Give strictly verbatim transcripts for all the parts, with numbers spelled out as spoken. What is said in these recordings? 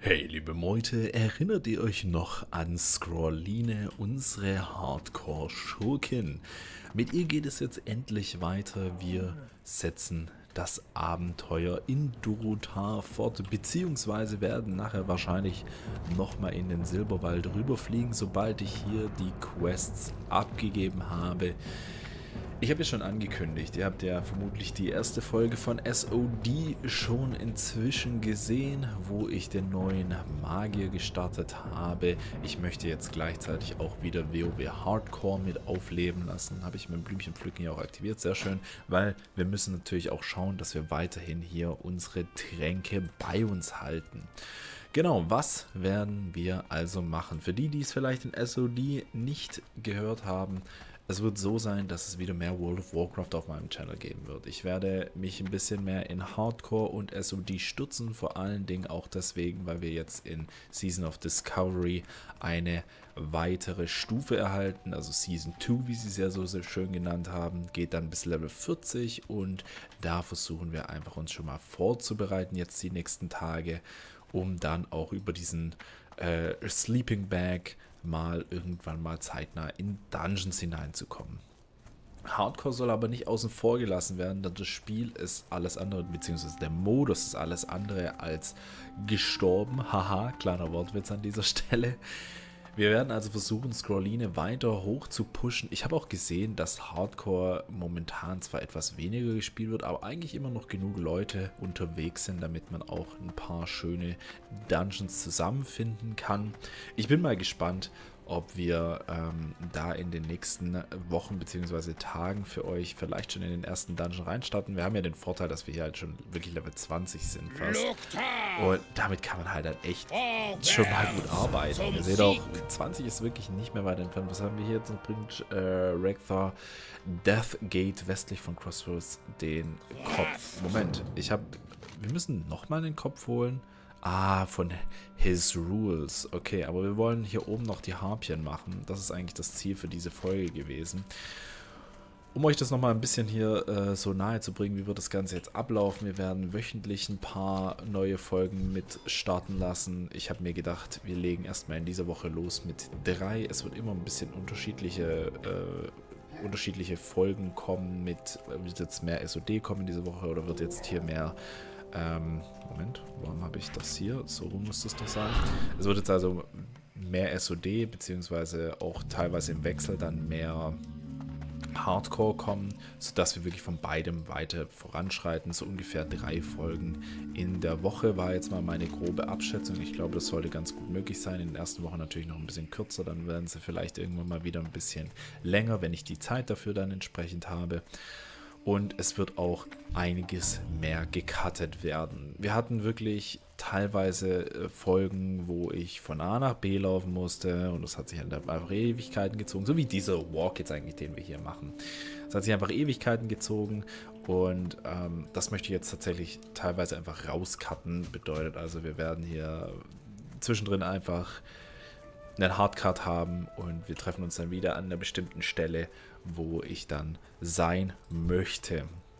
Hey, liebe Meute, erinnert ihr euch noch an Scrolline, unsere Hardcore-Schurkin? Mit ihr geht es jetzt endlich weiter. Wir setzen das Abenteuer in Durotar fort, beziehungsweise werden nachher wahrscheinlich nochmal in den Silberwald rüberfliegen, sobald ich hier die Quests abgegeben habe. Ich habe ja schon angekündigt, ihr habt ja vermutlich die erste Folge von S O D schon inzwischen gesehen, wo ich den neuen Magier gestartet habe. Ich möchte jetzt gleichzeitig auch wieder WoW Hardcore mit aufleben lassen. Habe ich mit dem Blümchenpflücken ja auch aktiviert, sehr schön, weil wir müssen natürlich auch schauen, dass wir weiterhin hier unsere Tränke bei uns halten. Genau, was werden wir also machen? Für die, die es vielleicht in S O D nicht gehört haben, es wird so sein, dass es wieder mehr World of Warcraft auf meinem Channel geben wird. Ich werde mich ein bisschen mehr in Hardcore und S O D stützen, vor allen Dingen auch deswegen, weil wir jetzt in Season of Discovery eine weitere Stufe erhalten, also Season zwei, wie sie es ja so sehr schön genannt haben, geht dann bis Level vierzig und da versuchen wir einfach uns schon mal vorzubereiten, jetzt die nächsten Tage, um dann auch über diesen äh, Sleeping Bag mal irgendwann mal zeitnah in Dungeons hineinzukommen. Hardcore soll aber nicht außen vor gelassen werden, denn das Spiel ist alles andere, beziehungsweise der Modus ist alles andere als gestorben. Haha, kleiner Wortwitz an dieser Stelle. Wir werden also versuchen, Scrolline weiter hoch zu pushen. Ich habe auch gesehen, dass Hardcore momentan zwar etwas weniger gespielt wird, aber eigentlich immer noch genug Leute unterwegs sind, damit man auch ein paar schöne Dungeons zusammenfinden kann. Ich bin mal gespannt, ob wir ähm, da in den nächsten Wochen bzw. Tagen für euch vielleicht schon in den ersten Dungeon reinstarten. Wir haben ja den Vorteil, dass wir hier halt schon wirklich Level zwanzig sind fast. Und damit kann man halt dann echt schon mal gut arbeiten. Ihr seht auch, zwanzig ist wirklich nicht mehr weit entfernt. Was haben wir hier jetzt noch? Bringt äh, Rekthar Deathgate westlich von Crossroads den Kopf. Moment, ich habe... Wir müssen nochmal den Kopf holen. Ah, von His Rules. Okay, aber wir wollen hier oben noch die Harpien machen. Das ist eigentlich das Ziel für diese Folge gewesen. Um euch das nochmal ein bisschen hier äh, so nahe zu bringen, wie wird das Ganze jetzt ablaufen. Wir werden wöchentlich ein paar neue Folgen mit starten lassen. Ich habe mir gedacht, wir legen erstmal in dieser Woche los mit drei. Es wird immer ein bisschen unterschiedliche... Äh, unterschiedliche Folgen kommen mit... Wird jetzt mehr S O D kommen diese Woche oder wird jetzt hier mehr... Ähm, Moment, warum habe ich das hier? So rum muss das doch sein. Es wird jetzt also mehr S O D, beziehungsweise auch teilweise im Wechsel dann mehr Hardcore kommen, sodass wir wirklich von beidem weiter voranschreiten. So ungefähr drei Folgen in der Woche war jetzt mal meine grobe Abschätzung. Ich glaube, das sollte ganz gut möglich sein. In den ersten Wochen natürlich noch ein bisschen kürzer, dann werden sie vielleicht irgendwann mal wieder ein bisschen länger, wenn ich die Zeit dafür dann entsprechend habe. Und es wird auch einiges mehr gecuttet werden. Wir hatten wirklich teilweise Folgen, wo ich von A nach B laufen musste. Und das hat sich halt einfach Ewigkeiten gezogen. So wie dieser Walk jetzt eigentlich, den wir hier machen. Das hat sich einfach Ewigkeiten gezogen. Und ähm, das möchte ich jetzt tatsächlich teilweise einfach rauscutten. Bedeutet also, wir werden hier zwischendrin einfach einen Hardcut haben und wir treffen uns dann wieder an einer bestimmten Stelle, wo ich dann sein möchte.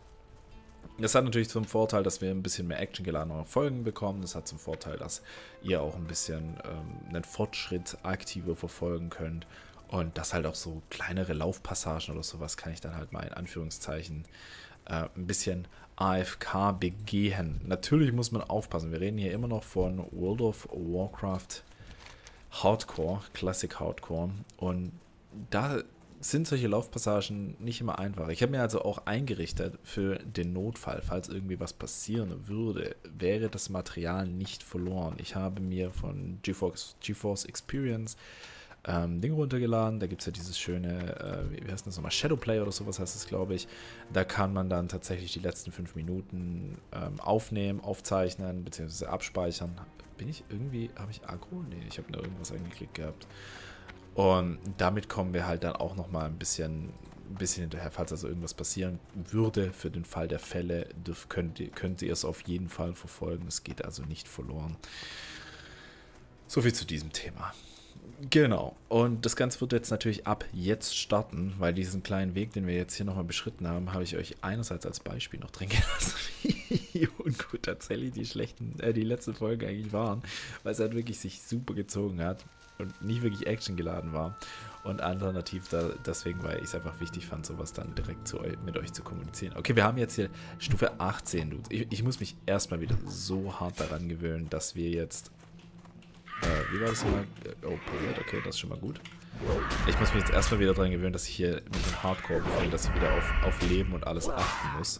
Das hat natürlich zum Vorteil, dass wir ein bisschen mehr actiongeladene Folgen bekommen. Das hat zum Vorteil, dass ihr auch ein bisschen ähm, einen Fortschritt aktiver verfolgen könnt. Und das halt auch so kleinere Laufpassagen oder sowas kann ich dann halt mal in Anführungszeichen äh, ein bisschen A F K begehen. Natürlich muss man aufpassen. Wir reden hier immer noch von World of Warcraft Hardcore, Classic Hardcore, und da sind solche Laufpassagen nicht immer einfach. Ich habe mir also auch eingerichtet für den Notfall, falls irgendwie was passieren würde, wäre das Material nicht verloren. Ich habe mir von GeForce, GeForce Experience ähm, Ding runtergeladen, da gibt es ja dieses schöne, äh, wie heißt das nochmal, Shadowplay oder sowas heißt es, glaube ich. Da kann man dann tatsächlich die letzten fünf Minuten ähm, aufnehmen, aufzeichnen, beziehungsweise abspeichern. Bin ich irgendwie, habe ich Agro? Nee, ich habe nur irgendwas angeklickt gehabt. Und damit kommen wir halt dann auch nochmal ein bisschen, ein bisschen hinterher, falls also irgendwas passieren würde. Für den Fall der Fälle dürft, könnt, könnt ihr es auf jeden Fall verfolgen. Es geht also nicht verloren. Soviel zu diesem Thema. Genau, und das Ganze wird jetzt natürlich ab jetzt starten, weil diesen kleinen Weg, den wir jetzt hier nochmal beschritten haben, habe ich euch einerseits als Beispiel noch drin gelassen, wie wie ungut tatsächlich die schlechten, äh, die letzten Folgen eigentlich waren, weil es halt wirklich sich super gezogen hat und nicht wirklich actiongeladen war. Und alternativ da, deswegen, weil ich es einfach wichtig fand, sowas dann direkt zu, mit euch zu kommunizieren. Okay, wir haben jetzt hier Stufe achtzehn, Dudes. Ich, ich muss mich erstmal wieder so hart daran gewöhnen, dass wir jetzt... Äh, wie war das nochmal? Oh, pariert, okay, das ist schon mal gut. Ich muss mich jetzt erstmal wieder daran gewöhnen, dass ich hier mich in Hardcore befinde, dass ich wieder auf, auf Leben und alles achten muss.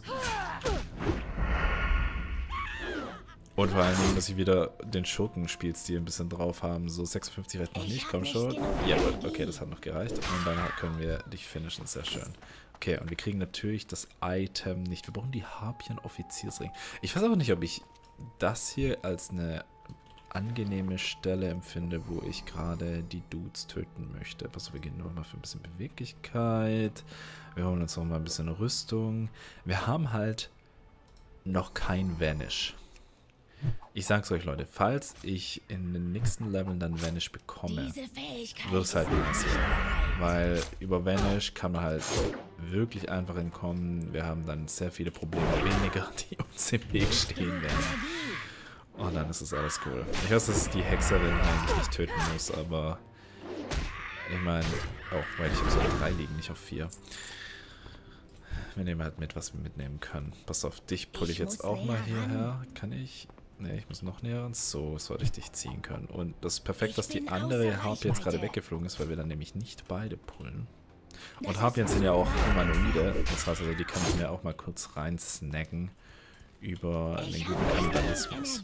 Und vor allen Dingen muss ich wieder den Schurkenspielstil ein bisschen drauf haben. So sechsundfünfzig reicht noch nicht, komm schon. Ja, okay, das hat noch gereicht. Und dann können wir dich finishen, sehr schön. Okay, und wir kriegen natürlich das Item nicht. Wir brauchen die Harpien-Offiziersring. Ich weiß aber nicht, ob ich das hier als eine angenehme Stelle empfinde, wo ich gerade die Dudes töten möchte. Pass auf, wir gehen nur mal für ein bisschen Beweglichkeit. Wir holen uns noch mal ein bisschen Rüstung. Wir haben halt noch kein Vanish. Ich sag's euch, Leute, falls ich in den nächsten Leveln dann Vanish bekomme, wird es halt nice. Weil über Vanish kann man halt wirklich einfach entkommen. Wir haben dann sehr viele Probleme weniger, die uns im Weg stehen werden. Und dann ist es alles cool. Ich weiß, dass die Hexerin eigentlich nicht töten muss, aber ich meine, oh, weil ich habe so auf drei liegen, nicht auf vier. Wir nehmen halt mit, was wir mitnehmen können. Pass auf, dich pulle ich jetzt auch mal hierher. Kann ich? Ne, ich muss noch näher ran. So sollte ich dich ziehen können. Und das ist perfekt, dass die andere Harpie jetzt gerade weggeflogen ist, weil wir dann nämlich nicht beide pullen. Und Harpien sind ja auch humanoide. Das heißt also, die kann ich mir auch mal kurz rein snacken über den guten Kannibalismus.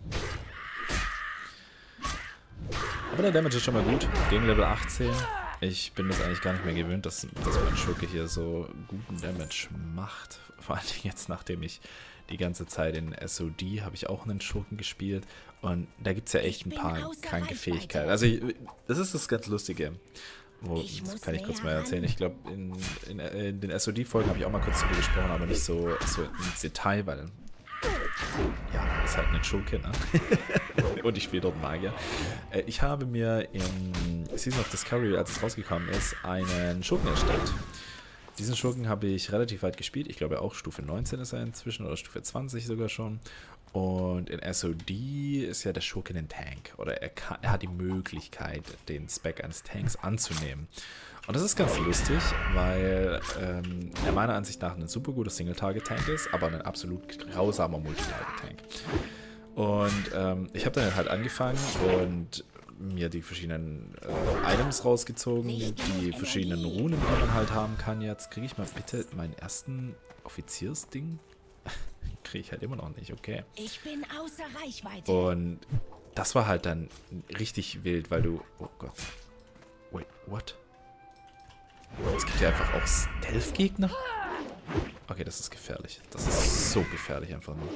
Aber der Damage ist schon mal gut. Gegen Level achtzehn. Ich bin das eigentlich gar nicht mehr gewöhnt, dass, dass mein Schurke hier so guten Damage macht. Vor allen Dingen jetzt, nachdem ich die ganze Zeit in S O D habe ich auch einen Schurken gespielt. Und da gibt es ja echt ein paar kranke Fähigkeiten. Also ich, das ist das ganz Lustige. Wo, das kann ich kurz mal erzählen. Ich glaube, in, in, in den S O D-Folgen habe ich auch mal kurz darüber gesprochen, aber nicht so, so ins Detail, weil ja, ist halt eine Schurke, ne? Und ich spiele dort Magier. Ich habe mir in Season of Discovery, als es rausgekommen ist, einen Schurken erstellt. Diesen Schurken habe ich relativ weit gespielt. Ich glaube auch Stufe neunzehn ist er inzwischen oder Stufe zwanzig sogar schon. Und in S O D ist ja der Schurke ein Tank. Oder er, kann, er hat die Möglichkeit, den Spec eines Tanks anzunehmen. Und das ist ganz lustig, weil ähm, er meiner Ansicht nach ein super guter Single-Target-Tank ist, aber ein absolut grausamer Multi-Target-Tank. Und ähm, ich habe dann halt angefangen und mir die verschiedenen äh, Items rausgezogen, die verschiedenen Runen, die man halt haben kann. Jetzt kriege ich mal bitte meinen ersten Offiziersding. Kriege ich halt immer noch nicht, okay. Ich bin außer Reichweite. Und das war halt dann richtig wild, weil du... Oh Gott. Wait, what? Es gibt ja einfach auch Stealth-Gegner? Okay, das ist gefährlich. Das ist so gefährlich einfach nur.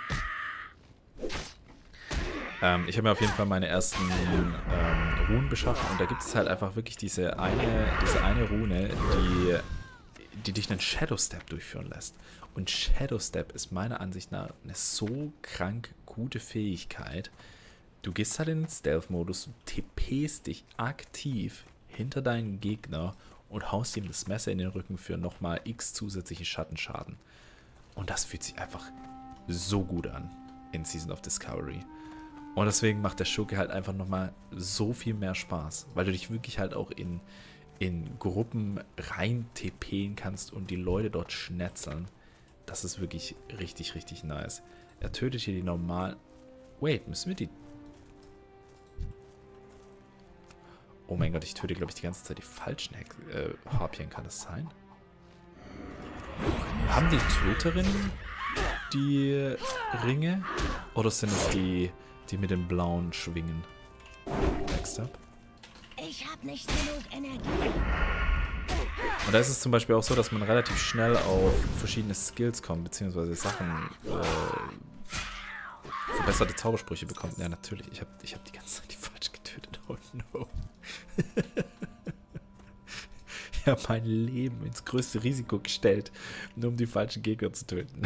Ähm, ich habe mir auf jeden Fall meine ersten ähm, Runen beschaffen und da gibt es halt einfach wirklich diese eine, diese eine Rune, die, die dich einen Shadow Step durchführen lässt. Und Shadow Step ist meiner Ansicht nach eine so krank gute Fähigkeit. Du gehst halt in den Stealth-Modus, T Pst dich aktiv hinter deinen Gegner und haust ihm das Messer in den Rücken für nochmal x zusätzliche Schattenschaden. Und das fühlt sich einfach so gut an in Season of Discovery. Und deswegen macht der Schurke halt einfach nochmal so viel mehr Spaß, weil du dich wirklich halt auch in, in Gruppen rein TPen kannst und die Leute dort schnetzeln. Das ist wirklich richtig, richtig nice. Er tötet hier die normalen... Wait, müssen wir die... Oh mein Gott, ich töte, glaube ich, die ganze Zeit die falschen Hex äh, Harpien. Kann das sein? Haben die Töterinnen die Ringe? Oder sind es die, die mit den blauen Schwingen? Next up. Ich habe nicht genug Energie. Und da ist es zum Beispiel auch so, dass man relativ schnell auf verschiedene Skills kommt, beziehungsweise Sachen, äh, verbesserte Zaubersprüche bekommt. Ja, natürlich. Ich habe ich hab die ganze Zeit die falsch getötet. Oh no. Ich habe mein Leben ins größte Risiko gestellt, nur um die falschen Gegner zu töten.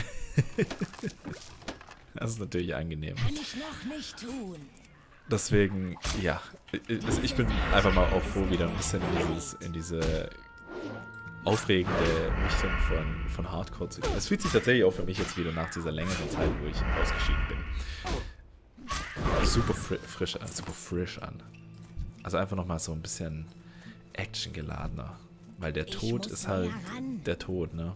Das ist natürlich angenehm. Kann ich noch nicht tun. Deswegen, ja, ich bin einfach mal auch froh, wieder ein bisschen in, dieses, in diese aufregende Richtung von, von Hardcore zu gehen. Es fühlt sich tatsächlich auch für mich jetzt wieder nach dieser längeren Zeit, wo ich ausgeschieden bin, super fri frisch, äh, super frisch an. Also einfach nochmal so ein bisschen actiongeladener. Weil der Tod ist halt der Tod, ne?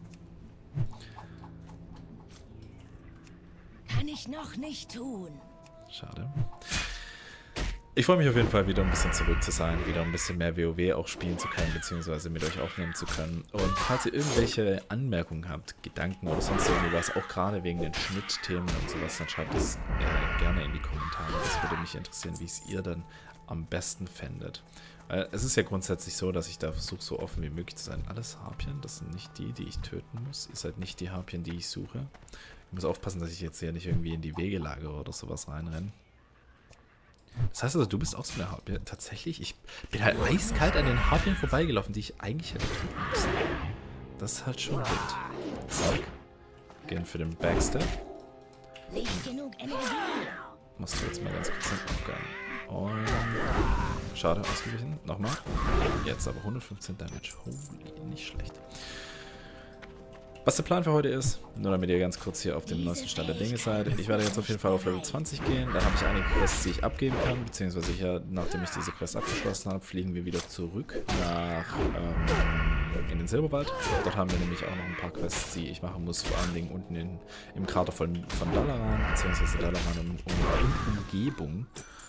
Kann ich noch nicht tun. Schade. Ich freue mich auf jeden Fall, wieder ein bisschen zurück zu sein, wieder ein bisschen mehr WoW auch spielen zu können, beziehungsweise mit euch aufnehmen zu können. Und falls ihr irgendwelche Anmerkungen habt, Gedanken oder sonst irgendwas, auch gerade wegen den Schnittthemen und sowas, dann schreibt es äh, gerne in die Kommentare. Das würde mich interessieren, wie es ihr dann am besten fändet. Weil es ist ja grundsätzlich so, dass ich da versuche, so offen wie möglich zu sein. Alles Harpien, das sind nicht die, die ich töten muss. Ihr seid nicht die Harpien, die ich suche. Ich muss aufpassen, dass ich jetzt hier nicht irgendwie in die Wegelage oder sowas reinrenne. Das heißt also, du bist auch so eine Harpie. Tatsächlich, ich bin halt eiskalt an den Harpien vorbeigelaufen, die ich eigentlich hätte töten müssen. Das ist halt schon wild. Zack. Gehen für den Backstep. Nicht genug Energie. Musst du jetzt mal ganz kurz den Abgang. Und schade, ausgewichen. Nochmal. Jetzt aber hundertfünfzehn Damage. Holy, nicht schlecht. Was der Plan für heute ist, nur damit ihr ganz kurz hier auf dem neuesten Stand der Dinge seid. Ich werde jetzt auf jeden Fall auf Level zwanzig gehen. Dann habe ich einige Quests, die ich abgeben kann. Beziehungsweise hier, nachdem ich diese Quest abgeschlossen habe, fliegen wir wieder zurück nach ähm, in den Silberwald. Dort haben wir nämlich auch noch ein paar Quests, die ich machen muss. Vor allen Dingen unten in, im Krater von, von Dalaran, beziehungsweise Dalaran und, und Umgebung.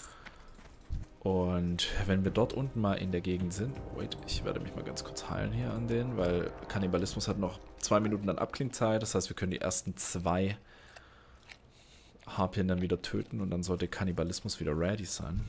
Und wenn wir dort unten mal in der Gegend sind, wait, ich werde mich mal ganz kurz heilen hier an denen, weil Kannibalismus hat noch zwei Minuten dann Abklingzeit, das heißt, wir können die ersten zwei Harpien dann wieder töten und dann sollte Kannibalismus wieder ready sein.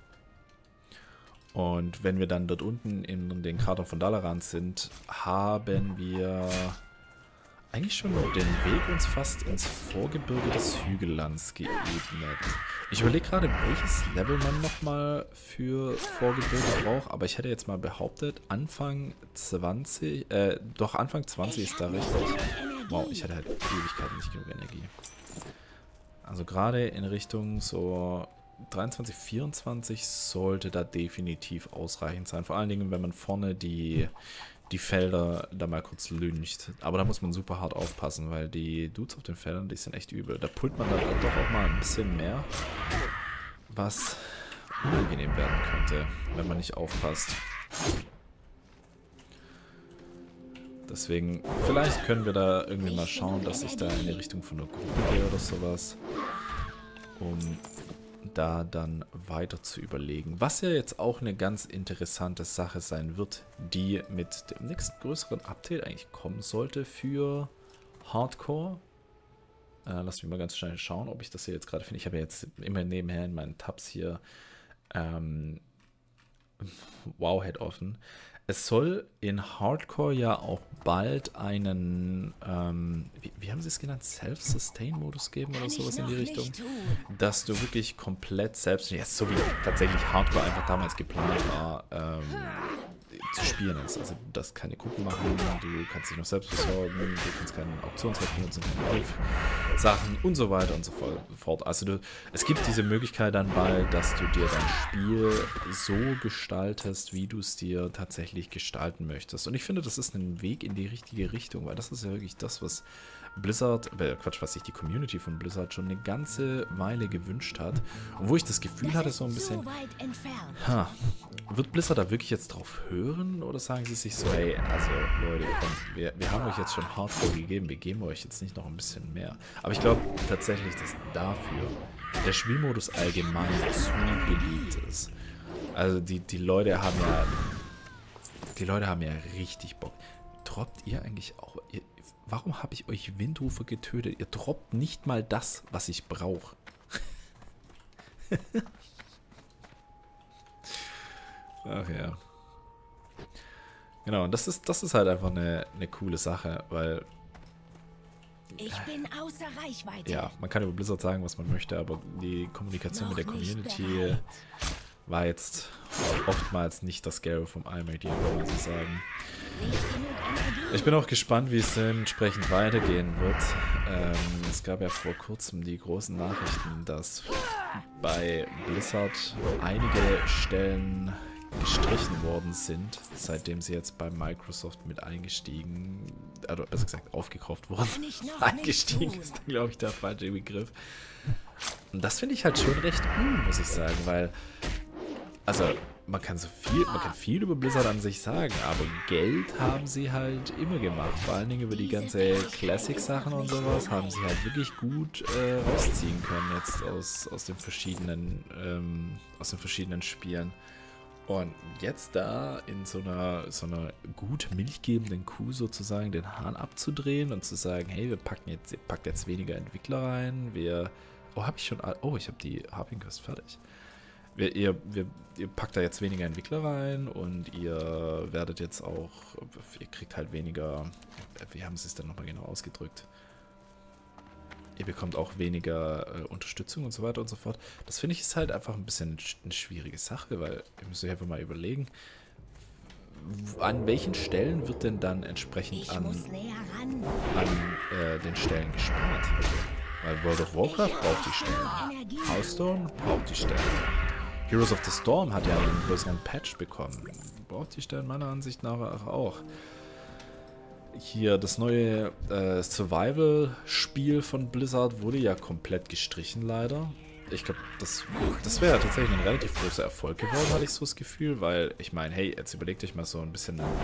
Und wenn wir dann dort unten in den Kratern von Dalaran sind, haben wir eigentlich schon den Weg uns fast ins Vorgebirge des Hügellands geebnet. Ich überlege gerade, welches Level man nochmal für Vorgebirge braucht, aber ich hätte jetzt mal behauptet, Anfang zwanzig, äh, doch Anfang zwanzig ist da richtig. Wow, ich hatte halt Ewigkeiten nicht genug Energie. Also gerade in Richtung so dreiundzwanzig, vierundzwanzig sollte da definitiv ausreichend sein. Vor allen Dingen, wenn man vorne die... die Felder da mal kurz lyncht. Aber da muss man super hart aufpassen, weil die Dudes auf den Feldern, die sind echt übel. Da pullt man dann doch auch mal ein bisschen mehr, was unangenehm werden könnte, wenn man nicht aufpasst. Deswegen, vielleicht können wir da irgendwie mal schauen, dass ich da in die Richtung von der Gruppe gehe oder sowas, um da dann weiter zu überlegen. Was ja jetzt auch eine ganz interessante Sache sein wird, die mit dem nächsten größeren Update eigentlich kommen sollte für Hardcore. Äh, lass mich mal ganz schnell schauen, ob ich das hier jetzt gerade finde. Ich habe ja jetzt immer nebenher in meinen Tabs hier ähm, Wowhead offen. Es soll in Hardcore ja auch bald einen, ähm, wie, wie haben sie es genannt, Self-Sustain-Modus geben oder sowas in die Richtung, dass du wirklich komplett selbst, ja, so wie tatsächlich Hardcore einfach damals geplant war, ähm, zu spielen ist. Also du darfst keine Gruppen machen, du kannst dich noch selbst versorgen, du kannst keinen Auktionsrecht benutzen, keine Sachen und so weiter und so fort. Also du, es gibt diese Möglichkeit dann bald, dass du dir dein Spiel so gestaltest, wie du es dir tatsächlich gestalten möchtest. Und ich finde, das ist ein Weg in die richtige Richtung, weil das ist ja wirklich das, was Blizzard, äh Quatsch, was sich die Community von Blizzard schon eine ganze Weile gewünscht hat. Und wo ich das Gefühl hatte, so ein bisschen, ha, wird Blizzard da wirklich jetzt drauf hören? Oder sagen sie sich so, hey, also Leute, komm, wir, wir haben euch jetzt schon Hardcore gegeben, wir geben euch jetzt nicht noch ein bisschen mehr. Aber ich glaube tatsächlich, dass dafür der Spielmodus allgemein zu beliebt ist. Also die, die Leute haben ja, die Leute haben ja richtig Bock. Droppt ihr eigentlich auch, ihr, warum habe ich euch Windrufer getötet? Ihr droppt nicht mal das, was ich brauche. Ach ja. Genau, und das ist, das ist halt einfach eine, eine coole Sache, weil... Ich bin außer Reichweite. Ja, man kann über Blizzard sagen, was man möchte, aber die Kommunikation mit der Community war jetzt oftmals nicht das Gelbe vom Ei, möchte ich einfach mal so sagen. Ich bin auch gespannt, wie es entsprechend weitergehen wird. Ähm, es gab ja vor kurzem die großen Nachrichten, dass bei Blizzard einige Stellen gestrichen worden sind, seitdem sie jetzt bei Microsoft mit eingestiegen, also besser gesagt aufgekauft wurden. Eingestiegen ist, glaube ich, der falsche Begriff. Und das finde ich halt schon recht cool, muss ich sagen, weil, also man kann so viel, man kann viel über Blizzard an sich sagen, aber Geld haben sie halt immer gemacht. Vor allen Dingen über die ganze Classic-Sachen und sowas haben sie halt wirklich gut äh, rausziehen können jetzt aus, aus den verschiedenen, ähm, aus den verschiedenen Spielen. Und jetzt da in so einer, so einer gut milchgebenden Kuh sozusagen den Hahn abzudrehen und zu sagen, hey, wir packen jetzt, ihr packt jetzt weniger Entwickler rein, wir, oh, habe ich schon, oh, ich habe die Harping Quest fertig. Wir, ihr, wir, ihr packt da jetzt weniger Entwickler rein und ihr werdet jetzt auch, ihr kriegt halt weniger, wie haben sie es denn nochmal genau ausgedrückt? Ihr bekommt auch weniger äh, Unterstützung und so weiter und so fort. Das finde ich ist halt einfach ein bisschen eine schwierige Sache, weil ihr müsst euch einfach mal überlegen, an welchen Stellen wird denn dann entsprechend an, an äh, den Stellen gespart? Weil World of Warcraft braucht die Stellen, Hearthstone braucht die Stellen. Heroes of the Storm hat ja einen größeren Patch bekommen. Braucht die Stellen meiner Ansicht nach auch. Hier, das neue äh, Survival-Spiel von Blizzard wurde ja komplett gestrichen, leider. Ich glaube, das, das wäre ja tatsächlich ein relativ großer Erfolg geworden, hatte ich so das Gefühl, weil, ich meine, hey, jetzt überlegt euch mal so ein bisschen ein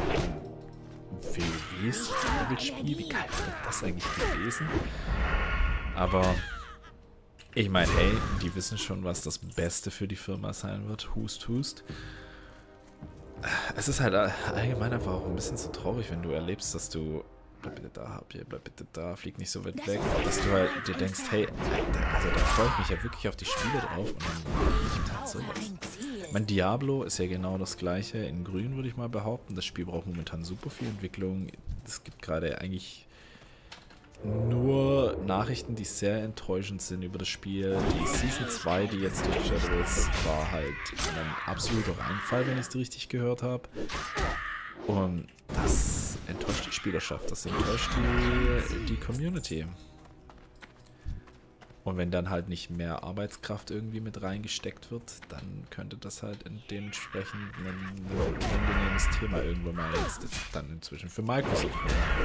WoW-Survival-Spiel, wie geil wäre das eigentlich gewesen? Aber ich meine, hey, die wissen schon, was das Beste für die Firma sein wird. Hust, hust. Es ist halt allgemein einfach auch ein bisschen so traurig, wenn du erlebst, dass du... Bleib bitte da, Harpie, bleib bitte da, flieg nicht so weit weg. Dass du halt dir denkst, hey, also da freue ich mich ja wirklich auf die Spiele drauf und dann gibt halt sowas. Mein Diablo ist ja genau das gleiche, in grün würde ich mal behaupten. Das Spiel braucht momentan super viel Entwicklung. Es gibt gerade eigentlich nur Nachrichten, die sehr enttäuschend sind über das Spiel. Die Season zwei, die jetzt durchgestartet ist, war halt ein absoluter Reinfall, wenn ich es richtig gehört habe. Und das enttäuscht die Spielerschaft, das enttäuscht die, die Community. Und wenn dann halt nicht mehr Arbeitskraft irgendwie mit reingesteckt wird, dann könnte das halt dementsprechend ein unangenehmes Thema irgendwann mal jetzt dann inzwischen für Microsoft werden.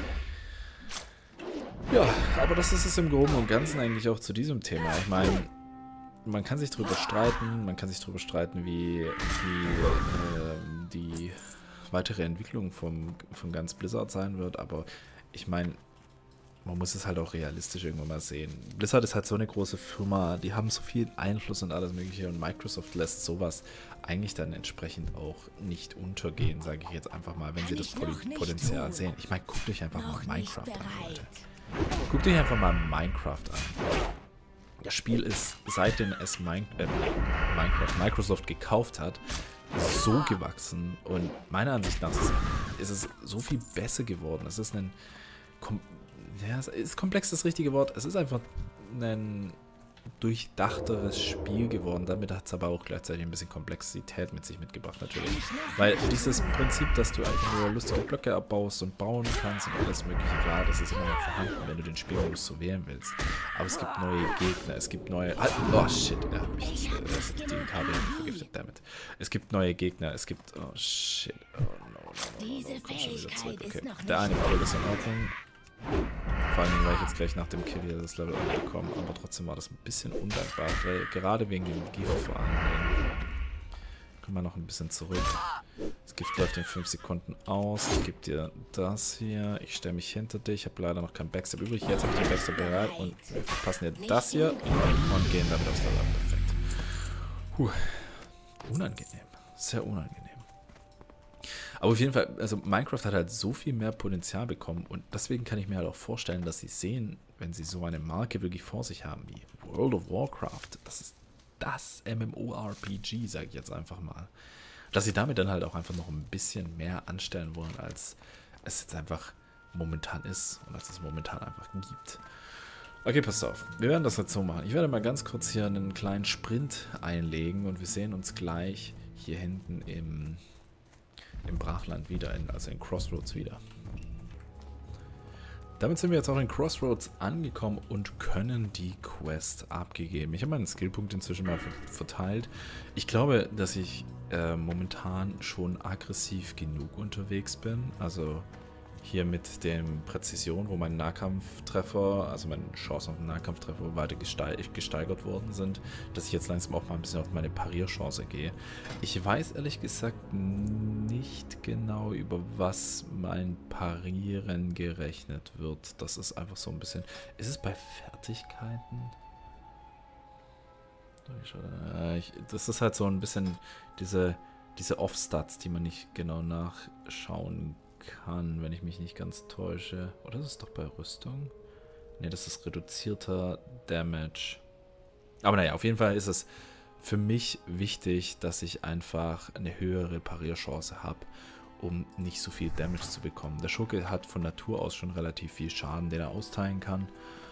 Ja, aber das ist es im Groben und Ganzen eigentlich auch zu diesem Thema. Ich meine, man kann sich darüber streiten, man kann sich darüber streiten, wie, wie äh, die weitere Entwicklung vom, von ganz Blizzard sein wird, aber ich meine, man muss es halt auch realistisch irgendwann mal sehen. Blizzard ist halt so eine große Firma, die haben so viel Einfluss und alles mögliche und Microsoft lässt sowas eigentlich dann entsprechend auch nicht untergehen, sage ich jetzt einfach mal, wenn sie das Potenzial sehen. Ich meine, guckt euch einfach mal Minecraft an, Leute. Guckt euch einfach mal Minecraft an. Das Spiel ist, seitdem es Min äh, Minecraft Microsoft gekauft hat, so gewachsen und meiner Ansicht nach ist es so viel besser geworden. Es ist ein, kom ja, ist komplex das richtige Wort. Es ist einfach ein durchdachteres Spiel geworden. Damit hat es aber auch gleichzeitig ein bisschen Komplexität mit sich mitgebracht natürlich. Weil dieses Prinzip, dass du einfach nur lustige Blöcke abbaust und bauen kannst und alles mögliche, klar, das ist immer noch vorhanden, wenn du den Spielmodus so wählen willst. Aber es gibt neue Gegner, es gibt neue... Oh shit, er hat mich äh, die Kabel vergiftet, damit. Es gibt neue Gegner, es gibt... Oh shit, oh no, no, no, no, no. Komm schon wieder zurück. Okay, der eine Kill ist in Ordnung. Vor allem, weil ich jetzt gleich nach dem Kill hier das Level bekomme, aber trotzdem war das ein bisschen undankbar, weil gerade wegen dem Gift vor allem. Kommen wir noch ein bisschen zurück. Das Gift läuft in fünf Sekunden aus. Ich gebe dir das hier. Ich stelle mich hinter dich. Ich habe leider noch keinen Backstab übrig. Jetzt habe ich den Backstab bereit und wir verpassen dir das hier und gehen damit aufs Level ab. Perfekt. Puh. Unangenehm. Sehr unangenehm. Aber auf jeden Fall, also Minecraft hat halt so viel mehr Potenzial bekommen und deswegen kann ich mir halt auch vorstellen, dass sie sehen, wenn sie so eine Marke wirklich vor sich haben wie World of Warcraft, das ist das MMORPG, sage ich jetzt einfach mal, dass sie damit dann halt auch einfach noch ein bisschen mehr anstellen wollen, als es jetzt einfach momentan ist und als es momentan einfach gibt. Okay, passt auf, wir werden das jetzt so machen. Ich werde mal ganz kurz hier einen kleinen Sprint einlegen und wir sehen uns gleich hier hinten im... im Brachland wieder, in, also in Crossroads wieder. Damit sind wir jetzt auch in Crossroads angekommen und können die Quest abgegeben. Ich habe meinen Skillpunkt inzwischen mal verteilt. Ich glaube, dass ich äh, momentan schon aggressiv genug unterwegs bin. Also hier mit dem Präzision, wo mein Nahkampftreffer, also meine Chancen auf den Nahkampftreffer weiter gesteigert worden sind, dass ich jetzt langsam auch mal ein bisschen auf meine Parierchance gehe. Ich weiß ehrlich gesagt nicht genau, über was mein Parieren gerechnet wird. Das ist einfach so ein bisschen... Ist es bei Fertigkeiten? Das ist halt so ein bisschen diese, diese Off-Stats, die man nicht genau nachschauen kann, wenn ich mich nicht ganz täusche. Oder ist es doch bei Rüstung? Ne, das ist reduzierter Damage. Aber naja, auf jeden Fall ist es für mich wichtig, dass ich einfach eine höhere Parierchance habe, um nicht so viel Damage zu bekommen. Der Schurke hat von Natur aus schon relativ viel Schaden, den er austeilen kann.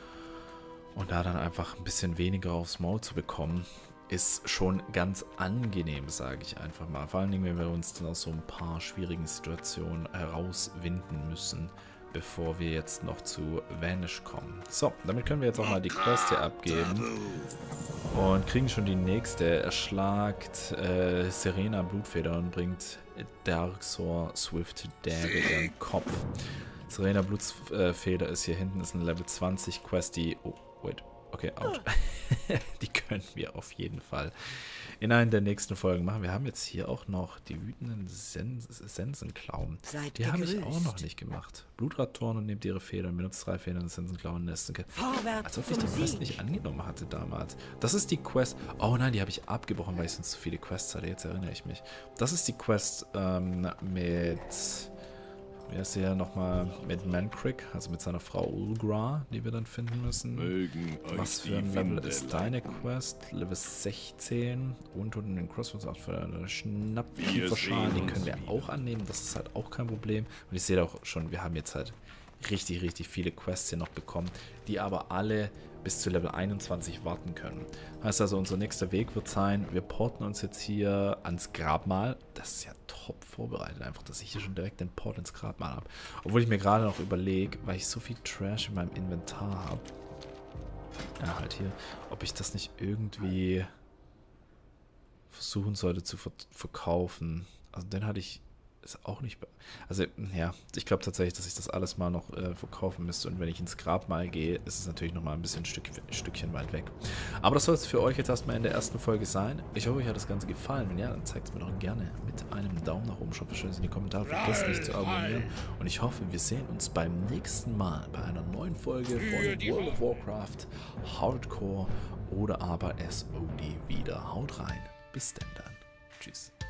Und da dann einfach ein bisschen weniger aufs Maul zu bekommen, ist schon ganz angenehm, sage ich einfach mal. Vor allen Dingen, wenn wir uns dann aus so ein paar schwierigen Situationen herauswinden müssen, bevor wir jetzt noch zu Vanish kommen. So, damit können wir jetzt auch mal die Quest hier abgeben. Und kriegen schon die nächste. Erschlagt äh, Serena Blutfeder und bringt Darksaw Swift Dagger ihren Kopf. Serena Blutfeder ist hier hinten, ist eine Level zwanzig Quest, die... Oh, wait. Okay, out. Die können wir auf jeden Fall in einer der nächsten Folgen machen. Wir haben jetzt hier auch noch die wütenden Sens Sensenklauen. Seid die habe ich gegrüßt. auch noch nicht gemacht. Blutradtoren und nehmt ihre Federn, benutzt drei Federn, Sensenklauen, Nesten. Als ob ich die Quest nicht angenommen hatte damals. Das ist die Quest. Oh nein, die habe ich abgebrochen, weil ich sonst zu viele Quests hatte. Jetzt erinnere ich mich. Das ist die Quest ähm, mit... Wie heißt der nochmal? Mit Mancrick, also mit seiner Frau Ulgra, die wir dann finden müssen. Mögen Was für ein Level ist deine Quest? Level sechzehn. Und unten den Crossroads auch für eine Schnappkieferschaden. Die können wir auch annehmen. Das ist halt auch kein Problem. Und ich sehe auch schon, wir haben jetzt halt richtig, richtig viele Quests hier noch bekommen, die aber alle bis zu Level einundzwanzig warten können. Heißt also, unser nächster Weg wird sein, wir porten uns jetzt hier ans Grabmal. Das ist ja top vorbereitet, einfach, dass ich hier schon direkt den Port ins Grabmal habe. Obwohl ich mir gerade noch überlege, weil ich so viel Trash in meinem Inventar habe, ja halt hier, ob ich das nicht irgendwie versuchen sollte zu ver verkaufen. Also den hatte ich... Ist auch nicht... Also, ja, ich glaube tatsächlich, dass ich das alles mal noch äh, verkaufen müsste. Und wenn ich ins Grabmal gehe, ist es natürlich nochmal ein bisschen ein, Stück, ein Stückchen weit weg. Aber das soll es für euch jetzt erstmal in der ersten Folge sein. Ich hoffe, euch hat das Ganze gefallen. Wenn ja, dann zeigt es mir doch gerne mit einem Daumen nach oben. Schreibt es in die Kommentare. Vergesst nicht zu abonnieren. Und ich hoffe, wir sehen uns beim nächsten Mal bei einer neuen Folge von World of Warcraft Hardcore oder aber S O D wieder. Haut rein. Bis denn dann. Tschüss.